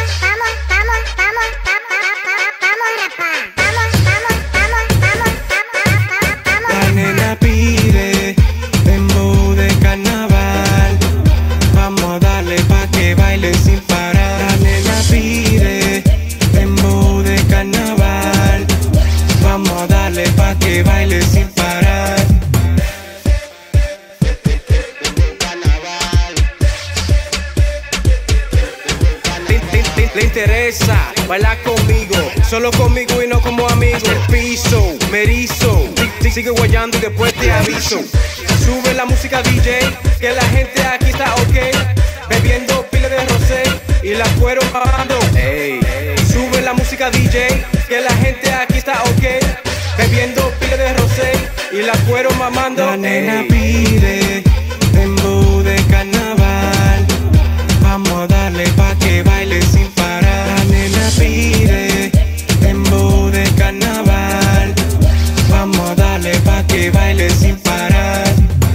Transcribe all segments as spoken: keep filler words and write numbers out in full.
La nena pide dembow de carnaval. Vamos a darle pa' que baile sin parar. La nena pide dembow de carnaval. Vamos a darle pa' que baile sin parar. Le interesa bailar conmigo, solo conmigo y no como amigo. El piso, me erizo, sigue guayando y después te aviso. Sube la música D J, que la gente aquí está ok. Bebiendo pila de rosé y la cuero mamando. Ey. Sube la música D J, que la gente aquí está ok. Bebiendo pila de rosé y la cuero mamando. La nena Ey. Pide dembow de carnaval. Vamos a darle pa' que baile sin parar. La nena pide dembow de carnaval. Vamos a darle pa' que baile sin parar.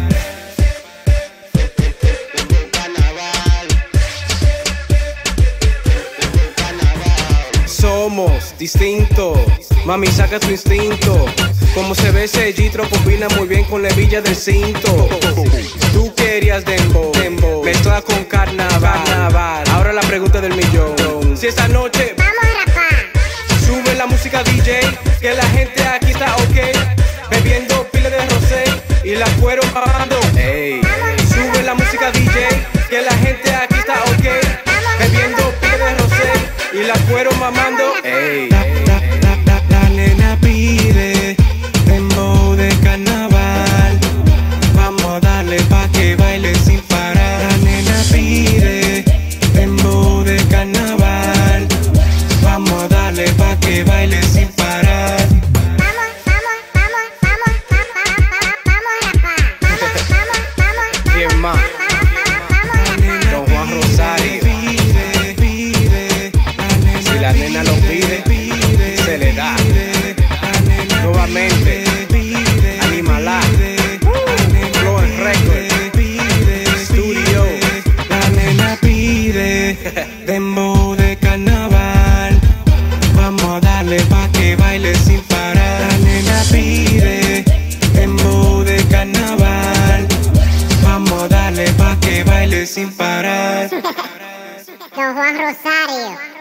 Somos distintos, mami saca tu instinto. Como se ve ese Gitro combina muy bien con la hebilla del cinto. Tú querías dembow, dembow mezcla con carnaval. carnaval. Ahora la pregunta del millón. Si esta noche vamos a rapar, sube la música D J, que la gente aquí está ok. Bebiendo pila de rosé y la cuero mamando. Ey. Sube la música D J, que la gente aquí está ok. Bebiendo pila de rosé y la cuero mamando. Ey. La, la, la, la, la nena pide dembow de carnaval. Vamos a darle pa' que baile sin parar. La nena pide dembow de carnaval. Vamos a darle pa' que baile sin parar. vamos, vamos, vamos, vamos, vamos a rapar, vamos, vamos, vamos, ¿Quién más? Don Juan Rosario. Si la nena lo pide, se le da. Nuevamente, Animalá, Flow Record, Studio. La nena pide dembow de carnaval. Vamos a darle pa' que baile sin parar. La nena pide dembow de carnaval. Vamos a darle pa' que baile sin parar. Don Juan Rosario.